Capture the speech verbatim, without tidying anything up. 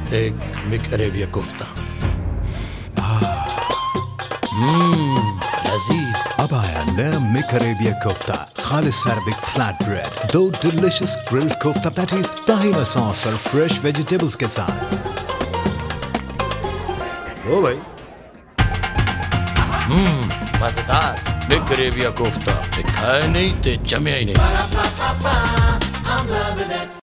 एक McArabia कोफ्ता। हम्म लजीज। अब आया नया McArabia कोफ्ता, खालिस अरबिक फ्लैट ब्रेड, दो डिलिशियस ग्रिल्ड कोफ्ता पैटीज, ताहिना सॉस और फ्रेश वेजिटेबल्स के साथ। ओ भाई, हम्म मजेदार McArabia कोफ्ता। खाए नहीं ते जमे ही नहीं।